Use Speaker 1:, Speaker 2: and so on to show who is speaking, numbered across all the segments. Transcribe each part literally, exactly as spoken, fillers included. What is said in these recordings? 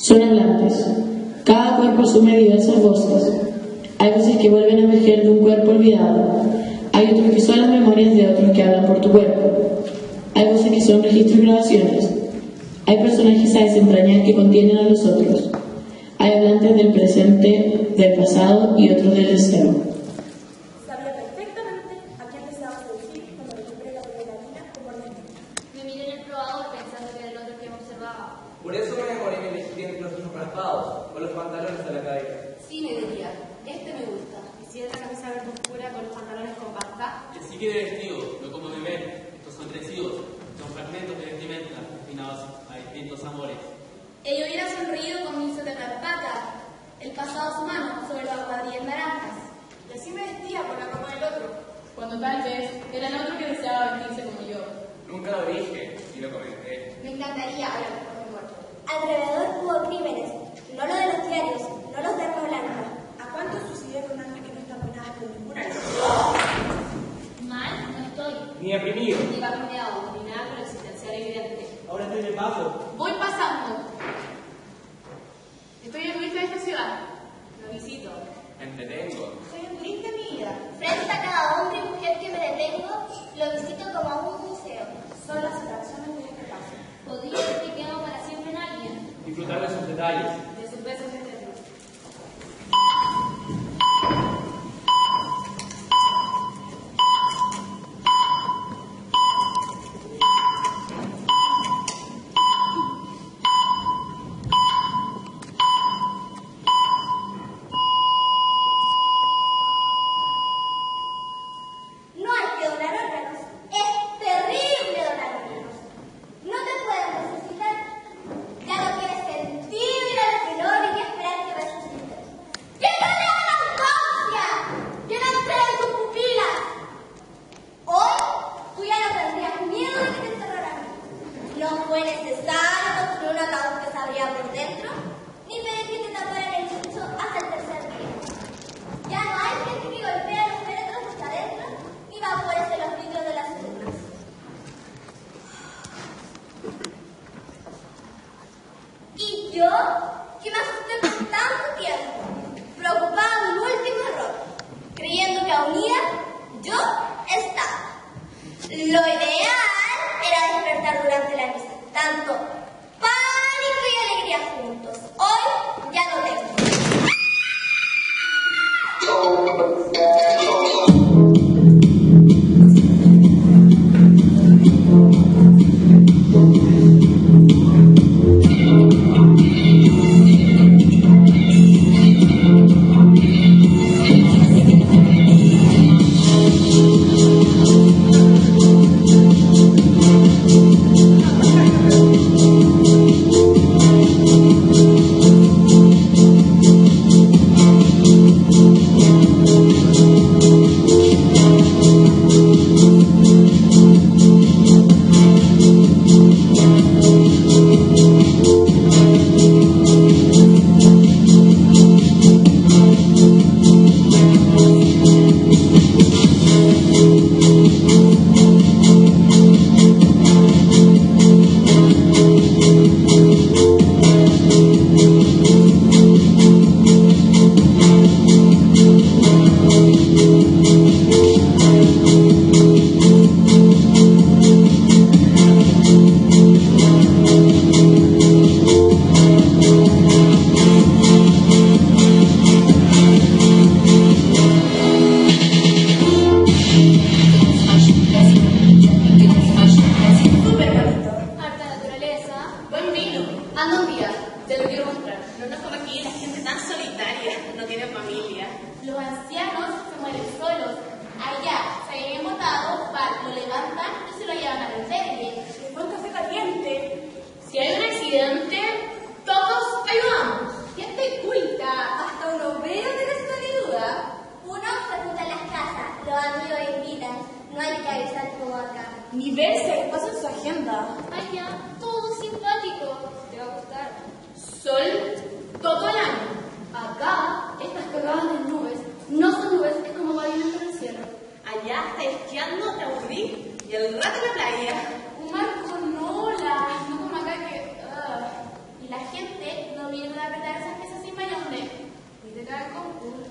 Speaker 1: Son hablantes. Cada cuerpo asume diversas voces. Hay voces que vuelven a emerger de un cuerpo olvidado. Hay otros que son las memorias de otros que hablan por tu cuerpo. Hay voces que son registros y grabaciones. Hay personajes a desentrañar que contienen a los otros. Hay hablantes del presente, del pasado y otros del deseo.
Speaker 2: Sabía perfectamente a quién deseaba seducir cuando le compré la bailarina como ordené.
Speaker 3: Me miré en el probador pensando que era el otro que me observaba.
Speaker 4: Por eso me demoré en elegir entre los ojos raspados o los pantalones a la cadera.
Speaker 5: Sí, me diría, este me gusta. Y si es la camisa verde oscura con los pantalones con pasta.
Speaker 6: Que sí quede vestido, no como me ven. Estos son trenzillos, son fragmentos de vestimenta destinados a distintos amores.
Speaker 3: Ella hubiera sonreído con mi sota carpata, el pasado a su mano sobre las cuadrillas naranjas.
Speaker 2: Y así me vestía con la ropa del otro.
Speaker 5: Cuando tal vez era el otro que deseaba vestirse como yo.
Speaker 4: Nunca lo dije y lo comenté.
Speaker 3: Me encantaría hablar con mi muerto.
Speaker 2: Alrededor hubo crímenes, no los de los diarios, no los de arma blanca. ¿A cuántos suicidé con alguien que no está penada con ninguna ley?
Speaker 3: Mal no estoy.
Speaker 4: Ni deprimido.
Speaker 5: Ni vacuneado, ni nada con existencial evidente.
Speaker 4: Ahora estoy de paso.
Speaker 5: Voy pasando. Estoy en turista de esta ciudad. Lo visito.
Speaker 4: Me entretengo.
Speaker 2: Soy un turista en mi vida.
Speaker 3: Frente a cada hombre y mujer que me detengo, lo visito como a un museo.
Speaker 2: Son las atracciones de este paso.
Speaker 3: Podría ser que quedo para siempre en alguien.
Speaker 4: Disfrutar de sus detalles.
Speaker 5: De sus besos eternos.
Speaker 3: No hay que donar órganos. Es terrible donar órganos. No te pueden resucitar. Ya no tienes sentido ir al velor y esperar que resucites. ¡Que no le hagan autopsia! ¡Que no entreguen tus pupilas! Hoy tú ya no tendrías miedo de que te enterraran. No fue necesario construir un ataúd que se abría por dentro, ni pedir que te taparan el chucho hasta el tercer día. Ya no hay gente que golpea los féretros hasta adentro, ni vapores en los vidrios de las urnas. Y yo, que me asusté por tanto tiempo, preocupada de mi último error, creyendo que unida yo estaba. Lo ideal era despertar durante la misa, tanto pánico y alegría juntos. Hoy ya no tengo.
Speaker 2: Ni verse, ¿qué pasa en su agenda?
Speaker 3: Ay, ya, todo simpático.
Speaker 5: Te va a gustar. Sol todo el año. Acá, estas cagadas de nubes no son nubes, es como pavimento en el cielo.
Speaker 2: Allá está esquiando, te aburrí, y el rato en la playa.
Speaker 5: Un mar con olas, no como acá que... Uh. Y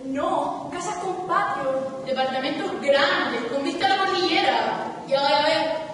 Speaker 5: No, casas con patio, departamentos grandes, con vista a la cordillera. Y ahora ve.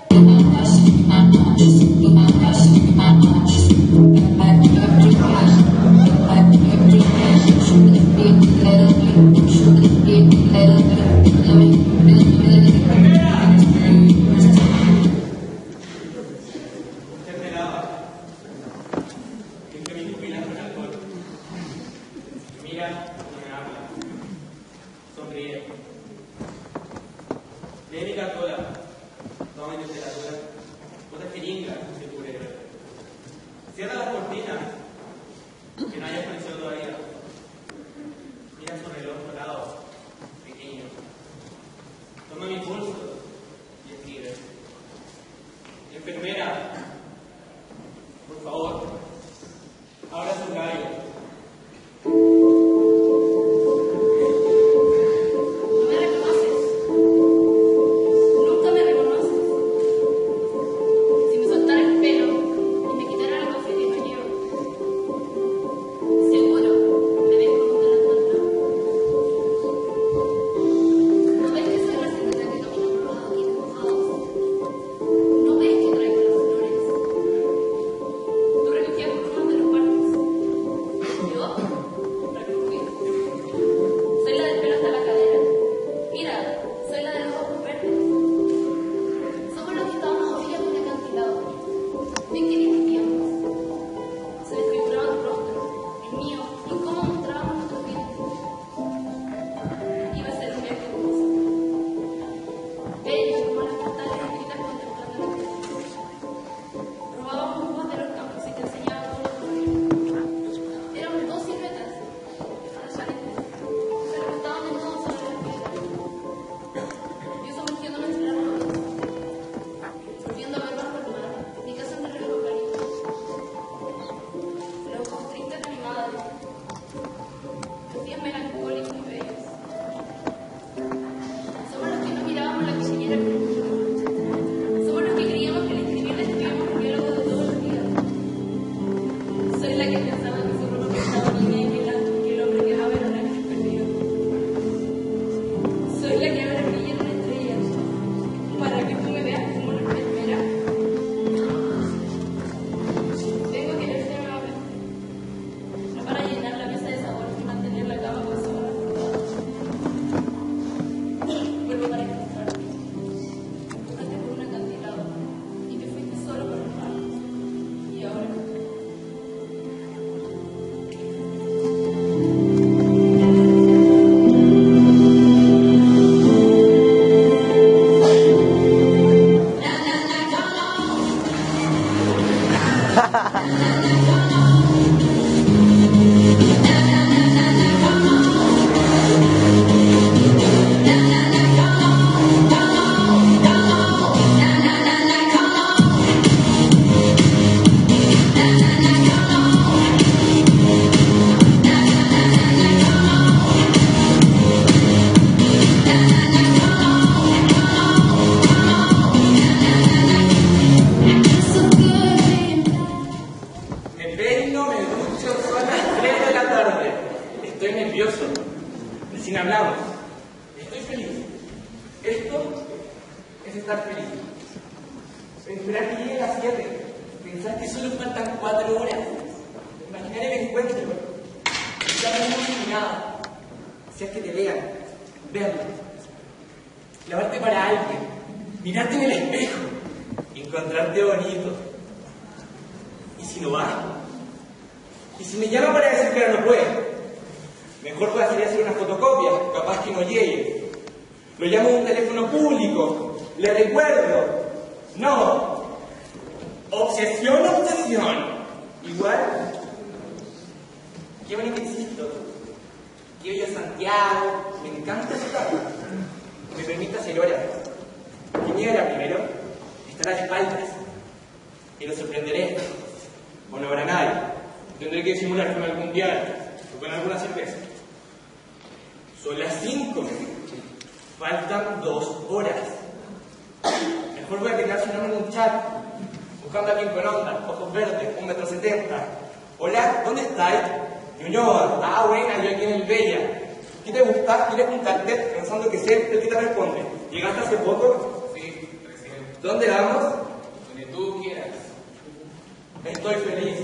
Speaker 4: ¿Qué te gusta? ¿Quieres juntarte pensando que siempre el que te responde? ¿Llegaste hace poco?
Speaker 6: Sí, recién.
Speaker 4: ¿Dónde vamos?
Speaker 6: Donde tú quieras.
Speaker 4: Estoy feliz.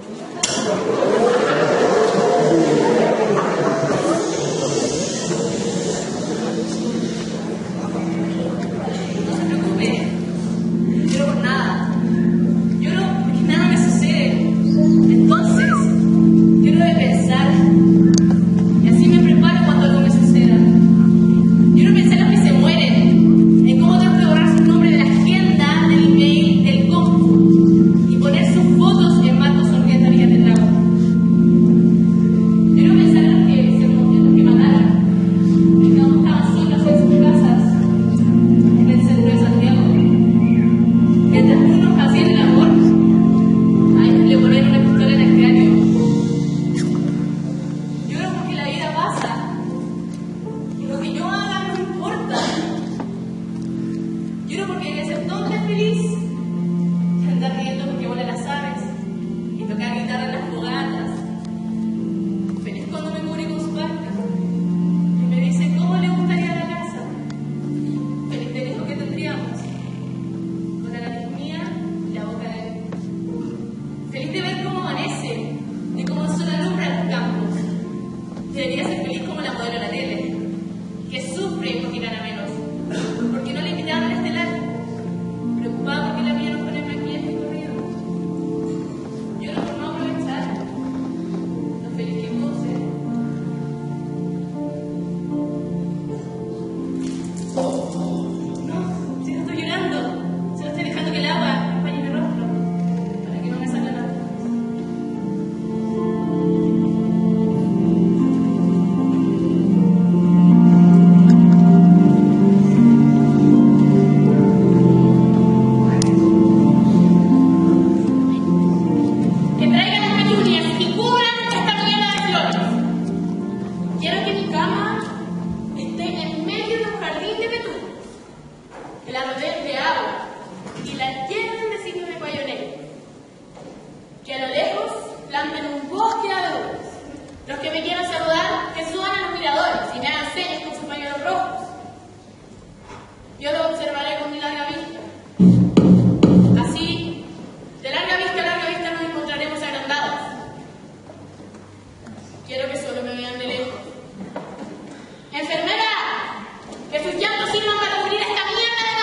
Speaker 5: No se preocupe. No lloro por nada. Lloro porque nada me sucede. Entonces, lloro de pensar. Y así me preparo cuando algo me suceda. Lloro pensar en los que se mueren, en cómo tengo que borrar su nombre de la agenda, del email, del compu, y poner sus fotos en marcos sonrientes a orillas del lago. Lloro pensar en los que se en los que mataron, en que aún estaban solos en sus casas, en el centro de Santiago. Mientras unos hacían el amor, a ellos le ponían una pistola en el cráneo. Lloro porque la vida pasa y lo que yo haga no importa. Lloro porque quería ser tonta y feliz y andar riendo porque vuelan las aves y tocar guitarra en las fogatas. Feliz cuando me muere con su barca y me dice cómo le gustaría la casa. Feliz del hijo que tendríamos, con la nariz mía y la boca de él. Feliz de ver cómo amanece y cómo el sol alumbra los campos. Debería ser feliz como la modelo de la tele, que sufre porque gana menos, porque no le invitaban al estelar, preocupada porque la mía no pone maquillaje y corrido. Lloro por no aprovechar lo feliz que puedo ser. No, si no estoy llorando, solo estoy dejando que el agua empañe mi rostro, para que no me salga nada. Que traigan las petunias y cubran esta mañana de flores. Quiero que mi cama esté en medio de un jardín de petunias, que la rodeen de agua y la llenen de signos de cuello negro. Que a lo lejos planten un bosque de abedules. Los que me quieran saludar, que suban a los miradores y me hagan señas con sus pañuelos rojos. Yo lo observaré con mi larga vista. Así, de larga vista a larga vista nos encontraremos agrandados. Quiero que solo me vean de lejos. ¡Enfermera! ¡Que sus llantos sirvan para cubrir esta mierda de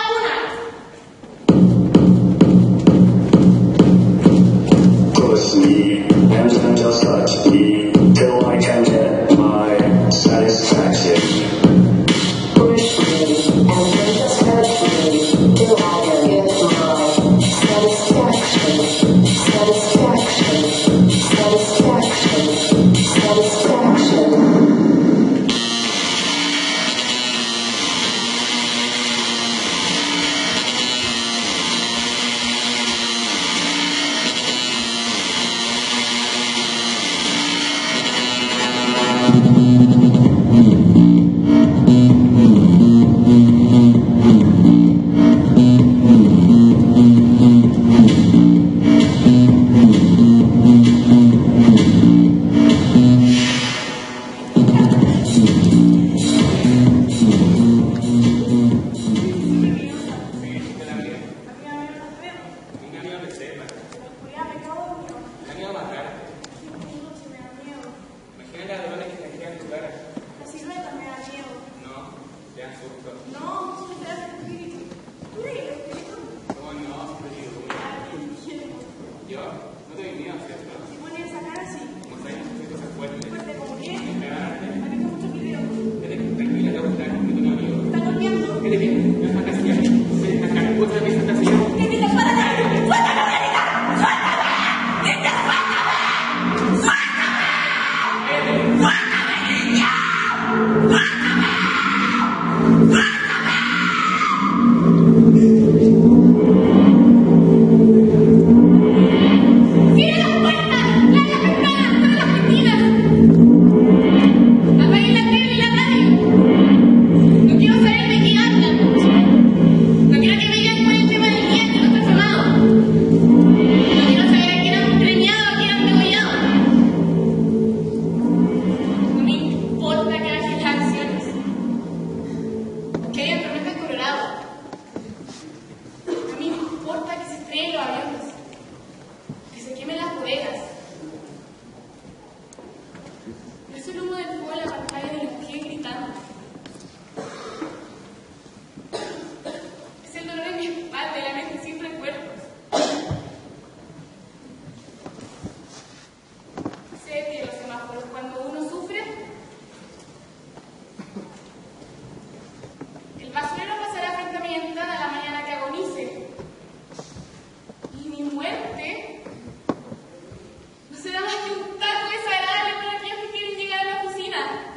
Speaker 5: lagunas!
Speaker 7: Push me, and then just touch me, till I can get my satisfaction.
Speaker 8: Push me, and then just touch me, till I can get my satisfaction, satisfaction, satisfaction, satisfaction.
Speaker 5: Es el humo del fuego en la pantalla de los pies gritando. Es el dolor en mi espalda y la mente siempre en cuerpos. Sé que los semáforos, cuando uno sufre, el basurero pasará frente a mi ventana la mañana que agonice. Y mi muerte no será más que un taco desagradable para aquellos que quieren llegar a la oficina.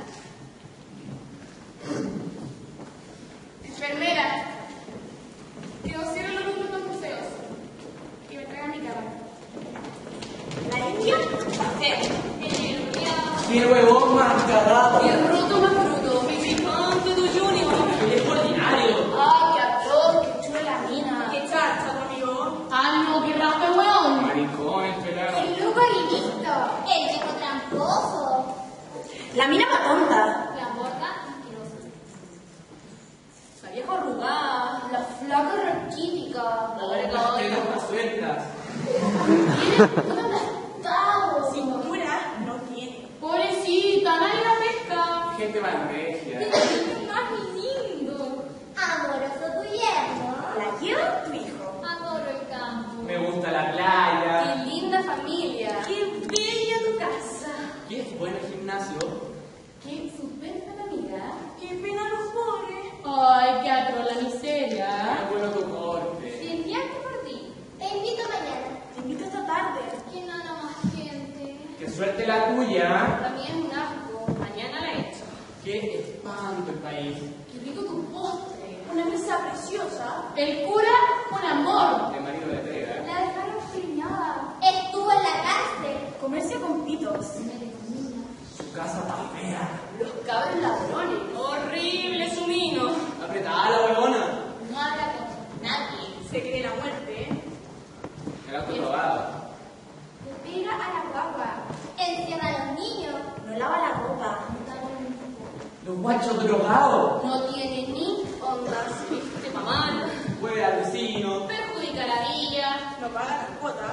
Speaker 5: Enfermera, que os cierren los números de los museos y me traigan mi cama.
Speaker 2: ¿La India? Sí.
Speaker 4: ¡Qué huevón más cagado!
Speaker 5: Y el bruto más bruto, mi gigante de Junior.
Speaker 6: ¡Es ordinario!
Speaker 5: ¡Ay, qué atroz! ¡Qué chula la mina!
Speaker 2: ¿Qué chacha, tu amigo?
Speaker 5: ¡Ay, no, qué rasca, weón!
Speaker 6: Maricón, el pelado.
Speaker 3: El loco listo, el viejo tramposo,
Speaker 2: La mina va tonta.
Speaker 3: la gorda asquerosa,
Speaker 5: La vieja arrugada.
Speaker 3: la flaca raquítica,
Speaker 6: Las tetas sueltas.
Speaker 3: tiene un aplastado,
Speaker 2: Cintura no tiene.
Speaker 5: Pobrecita, nadie la pesca.
Speaker 6: Gente malregia.
Speaker 3: tiene más lindo, amoroso tu yerno,
Speaker 2: ¿La lleva tu hijo?
Speaker 3: adoro el campo,
Speaker 6: Me gusta la playa.
Speaker 5: ¡Qué linda familia!
Speaker 2: ¡Qué bella tu casa!
Speaker 6: ¿Qué es bueno el gimnasio?
Speaker 5: ¡Qué estupenda la amiga!
Speaker 2: ¡Qué pena los pobres!
Speaker 5: ¡Ay, qué atroz la miseria!
Speaker 6: Es bueno tu corte.
Speaker 3: si enviaste por ti, te invito mañana,
Speaker 2: Te invito esta tarde.
Speaker 3: que nada más gente,
Speaker 6: ¡Qué suerte la tuya!
Speaker 5: También es un asco. Mañana la echo.
Speaker 6: ¡Qué espanto el país!
Speaker 5: ¡Qué rico tu postre!
Speaker 2: Una mesa preciosa.
Speaker 5: El cura, un amor.
Speaker 6: De marido de pega.
Speaker 3: la dejaron preñada, estuvo en la cárcel,
Speaker 2: Comercio con pitos.
Speaker 6: Su casa está fea.
Speaker 5: Los cabros ladrones. Horrible su mino.
Speaker 6: Apretada la huevona.
Speaker 3: no habla con nadie,
Speaker 2: Se cree la muerte, ¿eh?
Speaker 6: El auto robado.
Speaker 3: le pega a la guagua, encierra a los niños,
Speaker 2: No lava la ropa.
Speaker 6: Los guachos drogados.
Speaker 5: No tiene ni ondas. Viste pa' mal.
Speaker 6: Huele al vecino.
Speaker 5: Perjudica la villa.
Speaker 2: No paga la cuota.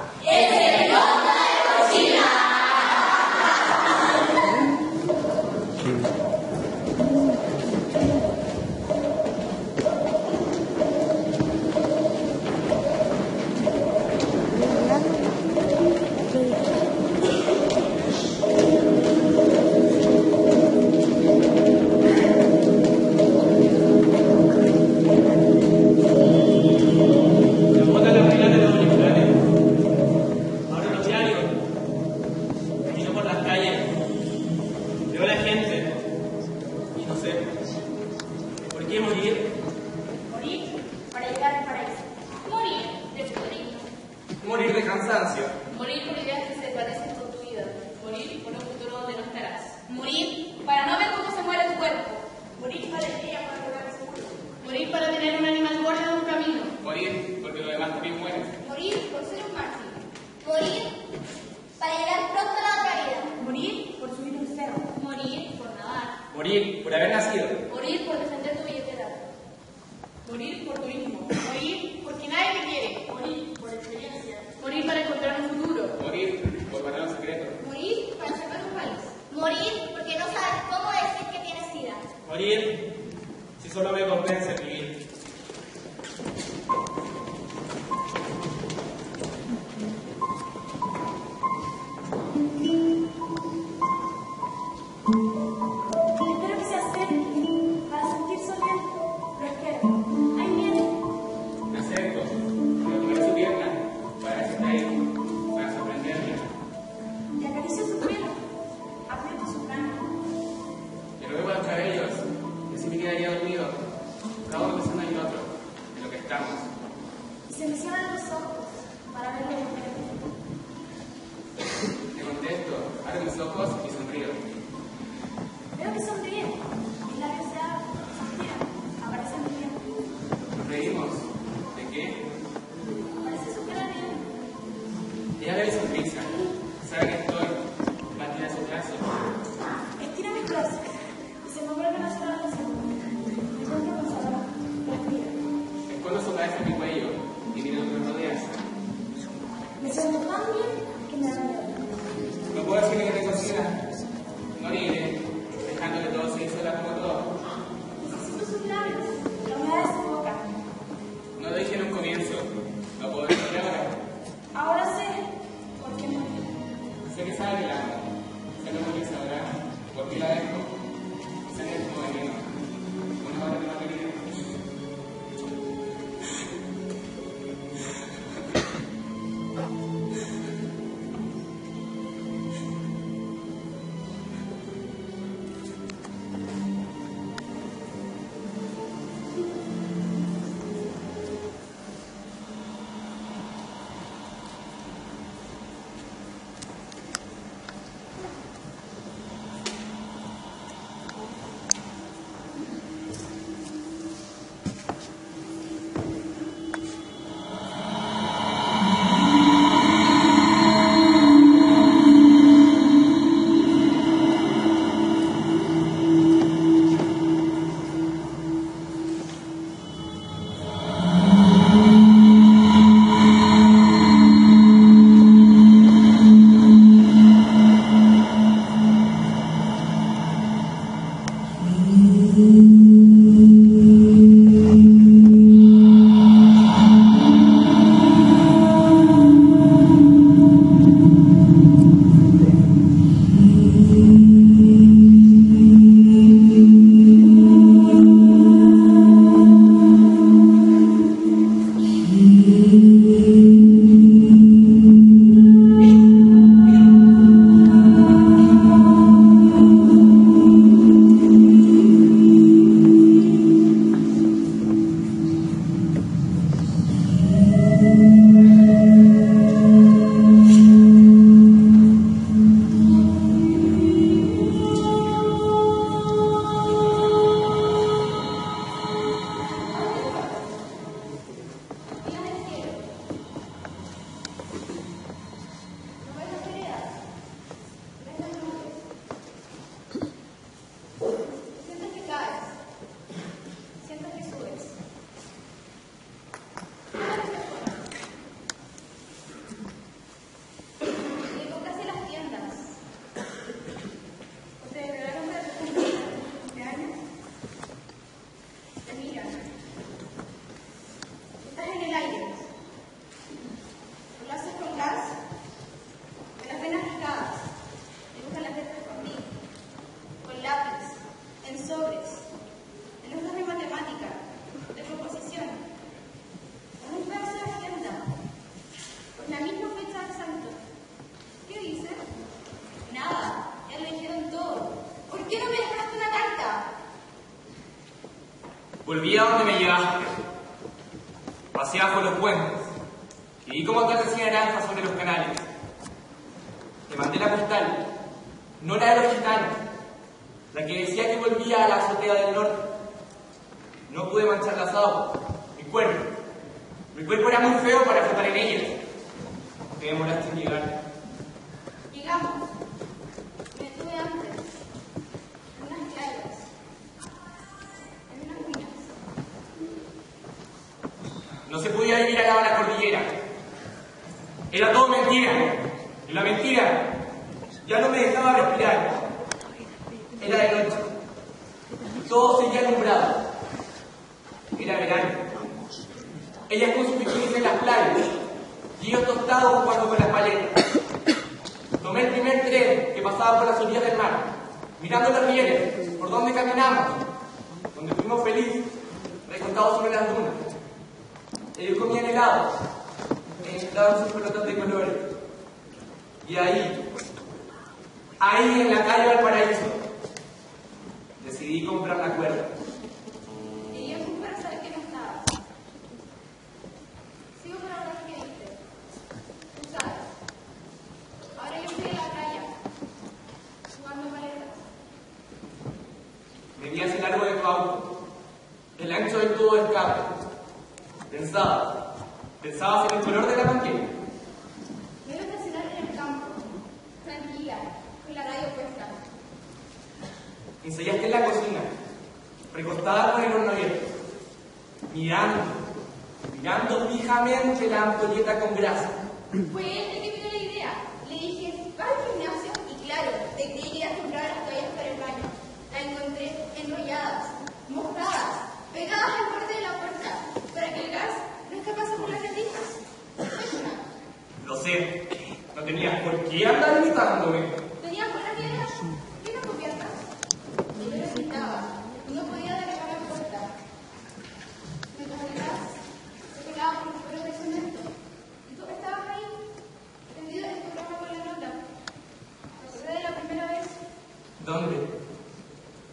Speaker 6: La bota de la regata de los auriculares. Abro los diarios. Camino por las calles. Veo a la gente. Y no sé. ¿Por qué morir?
Speaker 2: Morir para llegar al paraíso.
Speaker 5: Morir de futuro.
Speaker 6: Morir de cansancio.
Speaker 5: Morir por ideas que se parecen con tu vida. Morir por un futuro donde no estarás. Morir para no ver cómo se muere tu cuerpo.
Speaker 2: Morir para ella para lograr seguro.
Speaker 5: Morir para tener un animal borde de un camino.
Speaker 6: Morir porque los demás también mueren.
Speaker 3: morir por ser un mártir, morir para llegar pronto a la otra vida,
Speaker 2: Morir por subir un cerro.
Speaker 5: Morir por nadar.
Speaker 6: Morir por haber nacido.
Speaker 5: Morir por defender tu billetera. Morir por tu mismo. Morir porque nadie te quiere.
Speaker 2: Morir por experiencia.
Speaker 5: Morir para encontrar un futuro.
Speaker 6: Morir por guardar un secreto.
Speaker 3: morir para salvar un país, morir porque no sabes cómo decir que tienes sida,
Speaker 6: Morir si solo me convence vivir.
Speaker 2: Espero que se acerque para sentirse bien. Lo espero. Ahí viene.
Speaker 6: Me acerco, quiero tocar su pierna para ver si está ahí, para sorprenderle.
Speaker 2: Le acaricio su pelo. Aprieto su cráneo.
Speaker 6: Le ruego a los cabellos y así me quedaría dormido, cada uno pensando en el otro, en lo que estamos.
Speaker 2: Y se me cierran los ojos para verlo de frente.
Speaker 6: Le contesto, abro mis ojos y sonrío.
Speaker 4: significa esto? Ser el como veneno. Una parte de una querida. Volví a donde me llevaste. Paseaba por los puentes. Y vi cómo atardecía naranja sobre los canales. Te mandé la postal. No la de los gitanos. La que decía que volvía a la azotea del norte. No pude manchar las aguas. Mi cuerpo. Mi cuerpo era muy feo para flotar en ellas. Te demoraste en llegar.
Speaker 5: Llegamos. Me detuve antes. En unas playas. En unas minas.
Speaker 4: No se podía vivir al lado de la cordillera. Era todo mentira. Y la mentira ya no me dejaba respirar. Era de noche. Todo seguía alumbrado. Era verano. Ellas con sus bikinis en las playas. Y yo tostado jugando con las paletas. Tomé el primer tren que pasaba por las orillas del mar, mirando los rieles, por donde caminamos, donde fuimos felices, recostados sobre las dunas. Ellos comían helados, daban sus pelotas de colores. Y ahí, ahí en la calle Valparaíso, decidí comprar la cuerda.
Speaker 5: Y yo fui para saber que no estaba. Sigo por ahora que viste. Tú sabes. Ahora yo estoy en la playa, jugando paletas.
Speaker 4: Venías el largo de tu auto, el ancho del tubo de escape. Pensaba, pensabas en el color de la manguera.
Speaker 5: Me iba a estacionar en el campo, tranquila, con la radio puesta.
Speaker 4: Ensayaste en la cocina, recostada con el horno abierto, mirando, mirando fijamente la ampolleta con grasa.
Speaker 5: Fue él el que me dio la idea. Le dije, vas al gimnasio y claro, te creí que ibas a comprar las toallas para el baño. La encontré enrolladas, mojadas, pegadas al borde de la puerta, para que el gas no escapase por las rendijas.
Speaker 4: Lo sé, no tenías por qué andar imitándome.
Speaker 5: Tenías buenas ideas. ¿Qué no copiarlas?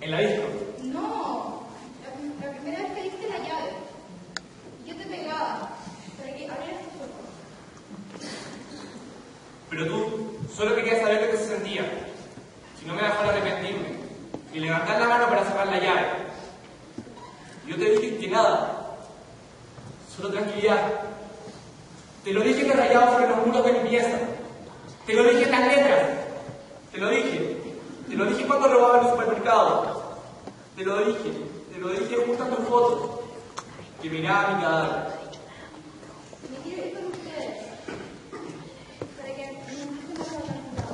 Speaker 4: En la disco.
Speaker 5: No, la, la primera vez que diste la llave. Yo te pegaba para que abrieras tus ojos.
Speaker 4: Pero tú solo querías saber lo que se sentía. Si no me dejó arrepentirme y levantar la mano para sacar la llave. Yo te dije que nada. Solo tranquilidad. Te lo dije que rayaba sobre los muros de mi pieza. Te lo dije en las letras. Te lo dije. Te lo dije cuando robaba en el supermercado. Te lo dije. Te lo dije junto a tu foto. Que miraba mi cadáver.
Speaker 5: Me quiero ir con ustedes. Para que no estén más atormentados.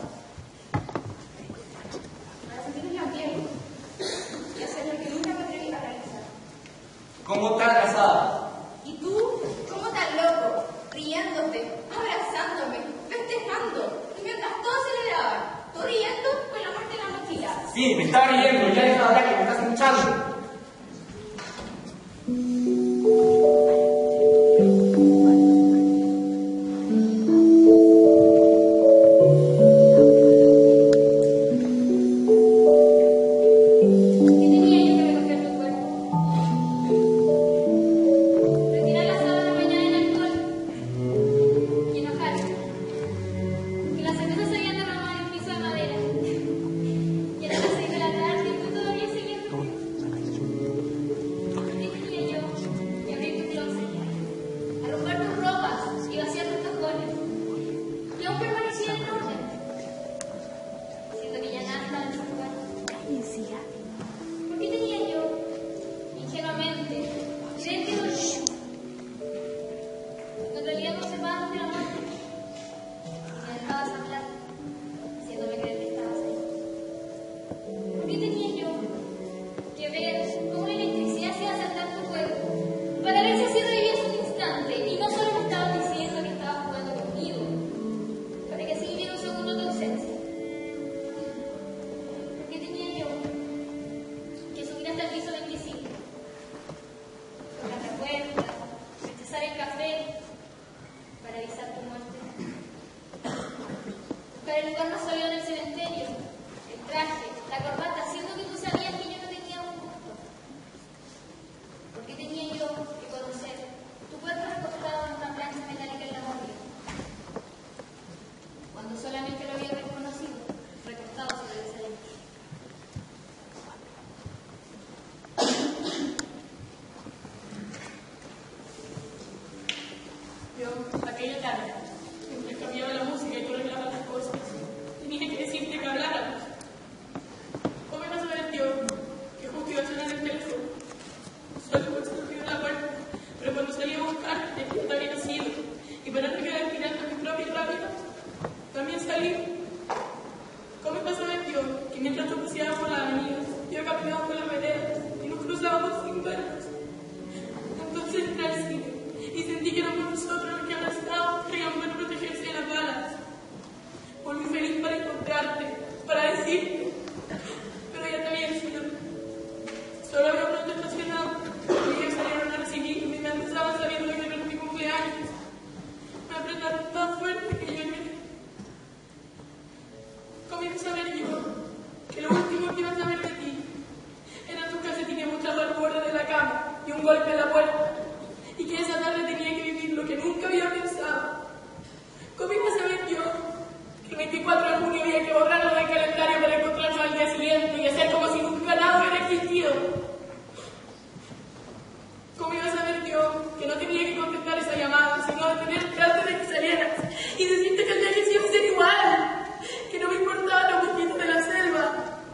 Speaker 5: Para sentirnos la piel. Y hacer lo que nunca me atreví a realizar.
Speaker 4: ¿Cómo estás casada?
Speaker 5: ¿Y tú? ¿Cómo tan loco? Riéndote, abrazándome, festejando. Y mientras todos celebraban, tú riendo con la muerte en la mochila.
Speaker 4: Sí, me estaba riendo. Ya es la hora que me estás hinchando.
Speaker 5: Aquella tarde, mientras cambiaba la música y tú arreglabas las cosas, tenía que decirte que habláramos. ¿Cómo ibas a ver, tío? Que justo iba a sonar el teléfono. Solo cuando se abrió la puerta, pero cuando salí a buscarte, ya te había nacido. Y para no quedar tirando mi propia rabia, también salí. ¿Cómo ibas a ver, tío? Que mientras tú paseabas por la avenida, yo caminaba por la vereda y nos cruzábamos sin vernos. Entonces entré al cine y sentí que éramos nosotros los que abrazados querían ver protegerse de las balas. Volví feliz para encontrarte, para decirte, pero ya te había sido. Solo había pronto estacionado y ellos salieron a recibirme y me abrazaban sabiendo que era mi cumpleaños. Me apretaron tan fuerte que lloré. ¿Cómo ibas a ver yo? Que lo último que iba a saber de ti eran tus calcetines mochados al borde de la cama y un golpe en la puerta. Y que esa tarde tenía que vivir lo que nunca había pensado. ¿Cómo iba a saber yo que el veinticuatro de junio había que borrarlo del calendario para encontrarnos al día siguiente y hacer como si nunca nada hubiera existido? ¿Cómo iba a saber yo que no tenía que contestar esa llamada, sino detenerte antes de que salieras y decirte que el día que iba a ser igual, que no me importaban los mosquitos de la selva?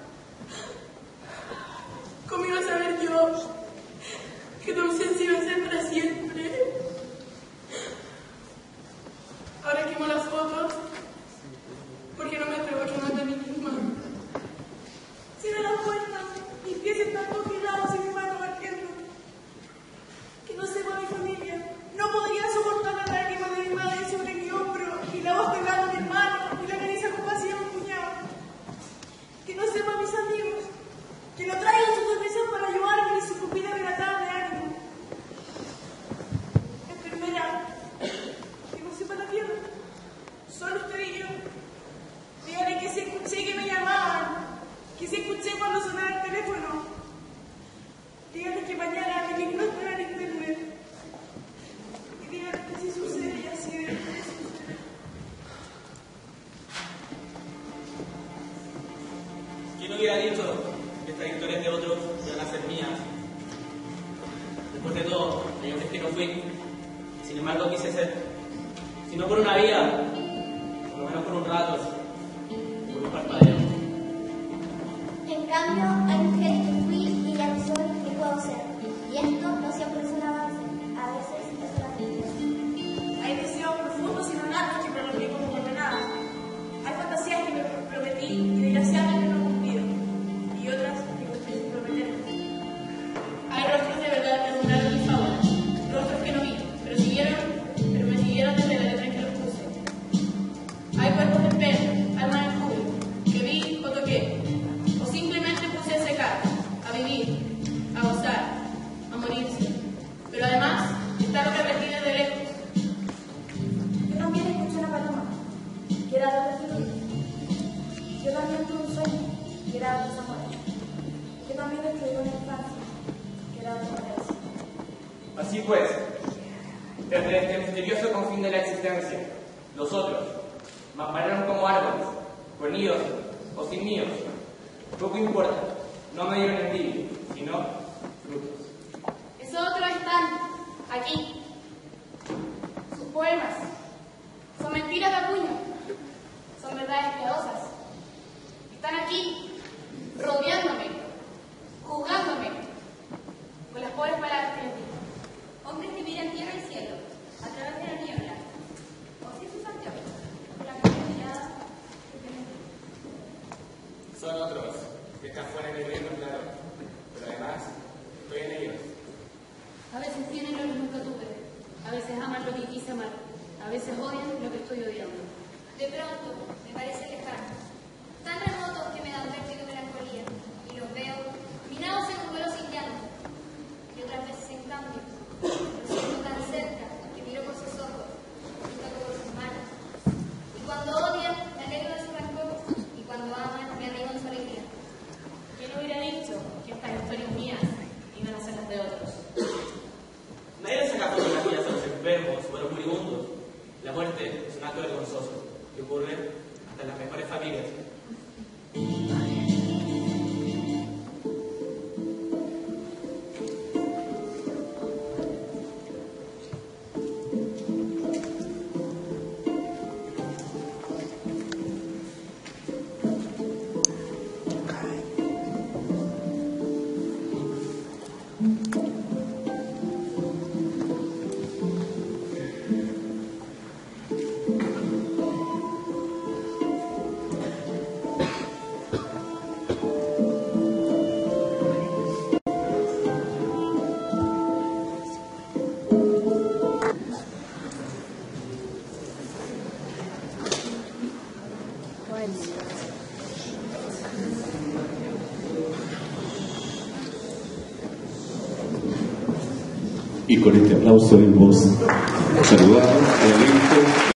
Speaker 5: ¿Cómo iba a saber yo que tu ausencia iba a ser para siempre? Ahora quemo las fotos porque no me atrevo a quemar de mí misma. Cierra la puerta, mis pies están congelados y mi mano ardiendo. Que no sepa mi familia, no podría soportar la lágrima de mi madre sobre mi hombro y la voz pegada a mi hermano y la caricia compasiva a mi cuñado. Que no sepa mis amigos, que no traigan sus sorpresas para ayudarme y su cupida regatada de ánimo. Enfermera, que no sepa la tierra, solo usted y yo. Dígale que se escuché que me llamaban, que se escuché cuando sonaba el teléfono.
Speaker 6: dicho que estas historias de otros iban a ser mías. Después de todo, hay veces que no fui. Sin embargo, quise ser. Si no por una vida, por lo menos por un rato, por un parpadeo.
Speaker 3: En cambio, hay mujeres que fui y ya no soy ni puedo ser. Y esto no siempre es un avance, a veces es una mentira.
Speaker 5: Hay deseos profundos y no largos que prolongué como condenadas. Hay fantasías que me prometí y desgraciadamente no he cumplido. Y otras que cumplí sin prometerme. Hay rostros de verdad que adornaron mi favor. Rostros que no vi, pero siguieron, pero me siguieron desde la letra en que los puse. Hay cuerpos de pelo, alma en jugo, que vi o toqué. O simplemente puse a secar, a vivir, a gozar, a morirse. Pero además, está lo que repetí desde lejos. Yo también escuché una paloma, que era de otro. Yo también tuve un sueño, que era de otros amores. Yo también estuve una infancia, que era de otro paraíso.
Speaker 4: Así pues, desde este misterioso confín de la existencia, los otros mampararon como árboles, con nidos o sin nidos. Poco importa, no me dieron envidia, sino frutos.
Speaker 5: Esos otros están aquí. Sus poemas son mentiras de puño, son verdades piadosas. Están aquí, rodeándome, juzgándome con las pobres palabras que les digo. Hombres que miran tierra y cielo a través de la niebla, o si sus anteojos, con la propia mirada que tienen.
Speaker 4: Son otros que están fuera en el reino claro, pero además estoy en ellos.
Speaker 9: A veces tienen lo que nunca tuve, a veces aman lo que quise amar, a veces odian lo que estoy odiando.
Speaker 3: De pronto, me parece lejano, tan remotos que me dan vértigo y melancolía, y los veo minados en un vuelo sin llanto, y otras veces en cambio, los siento tan cerca que miro por sus ojos, y toco por sus manos. Y cuando odian, me alegro de su rencor, y cuando aman, me alegro de su alegría.
Speaker 5: ¿Quién hubiera dicho que estas historias mías iban a ser las de otros?
Speaker 6: Nadie le saca fotografías a los enfermos o a los moribundos. La muerte es un acto vergonzoso que ocurre hasta en las mejores familias.
Speaker 10: Y con este aplauso hemos saludado al elenco.